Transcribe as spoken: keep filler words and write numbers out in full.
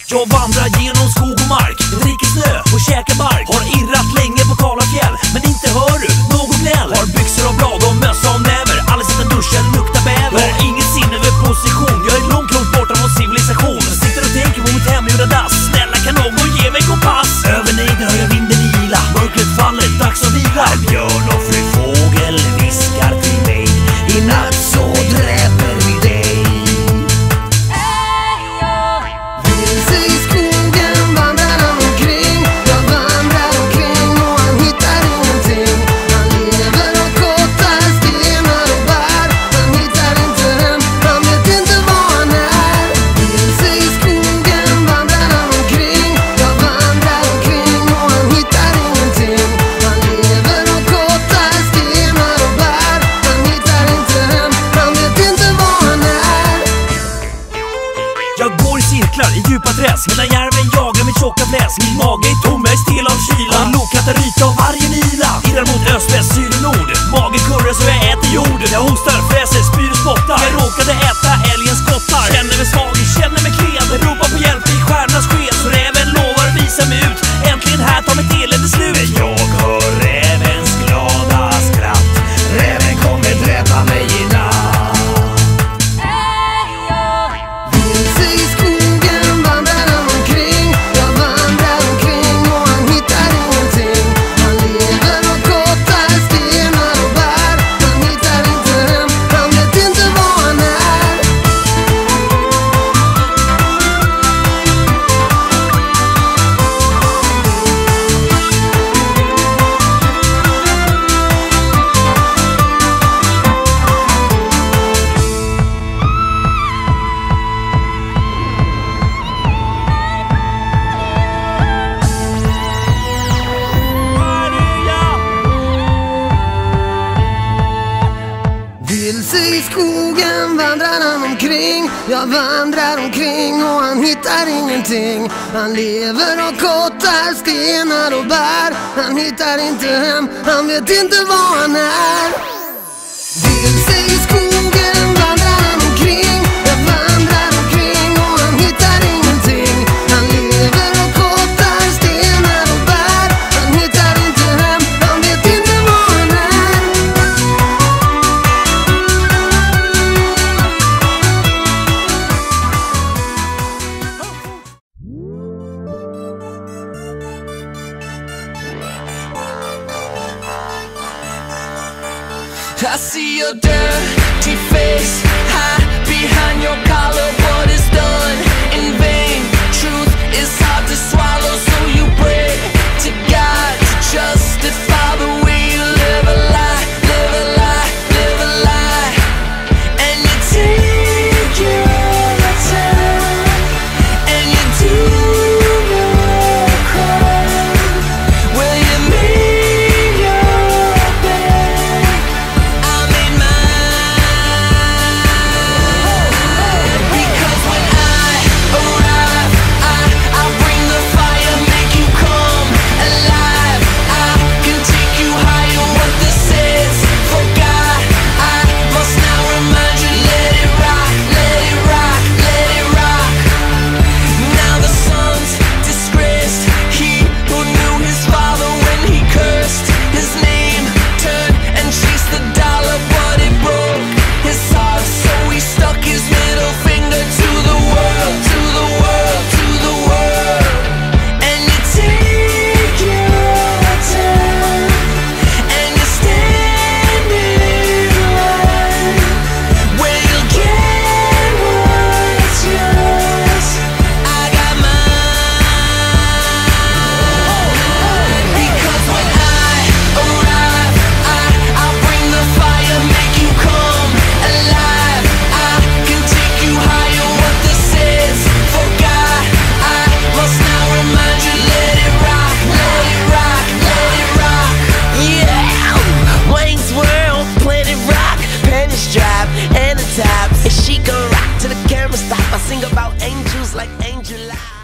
Jag vandrar genom skog och mark, dricker snö och käkar bark. Har irrat länge på kala fjäll, men inte hör du någon gnäll. Har byxor av blad och mössa och näver, aldrig sett en duschen lukta bäver. Jag har ingen sinne för position, jag är långt långt borta från civilisation. Jag sitter och tänker på mitt hemgjorda dass. Snälla kan någon ge mig kompass? Över nejden hör jag vinden ila, mörkret faller, dags att vila. En björn och fru fågel viskar till mig, i natt så dräper vi dig. I djupa träsk, medan järven jagar mitt tjocka fläsk. Min mage är tom, jag är stel av kyla. En lokkatta ryta av varje nila. Irrar mot öst, väst, syd och nord. Magen kurrar så jag äter jord. Jag hostar, fräser, spyr och spottar. Jag råkade äta älgens kottar. Känner mig svag, känner mig klen. Ropar på hjälp i stjärnornas sken. Så räven lovar visa mig ut. Äntligen här tar mitt elände slut. Men jag hör rävens glada skratt. Räven kommer dräpa mig i natt. I skogen vandrar han omkring. Jag vandrar omkring och han hittar ingenting. Han lever och kottar stenar och bär. Han hittar inte hem, han vet inte var han är. Vilse i skogen vandrar han omkring. Jag vandrar omkring och han hittar ingenting. Han lever och kottar stenar och bär. Han hittar inte hem, han vet inte var han är. I see your dirty face, hide behind your collar. What is done in vain? Truth is hard to swallow, so you pray to God to justify the way you live a lie, live a lie, live a lie. And you take your time, and you do your crime. Will you make your bed? I made mine. Because when I arrive, I, I bring the fire, make you come alive. I can take you higher, what this is. Forgot, I must now remind you. Let it rock, let it rock, let it rock. Now the son's disgraced, he who knew his father when he cursed his name, turned and chased the dollar, but it broke his heart, so he stuck his middle finger to the world, to the world, to the world. And you take your time, and you stand in line, where you'll get what's yours. I got mine. Because when I arrive, I, I bring the fire, make you come alive. I can take you higher, what this is. Forgot, I must now remind you. Let it rock, let it rock, let it rock. Yeah, Wayne's World, Planet Rock, pennies drop and the tops. And she gon' rock till the camera stop. I sing about angels like Angel Eyes.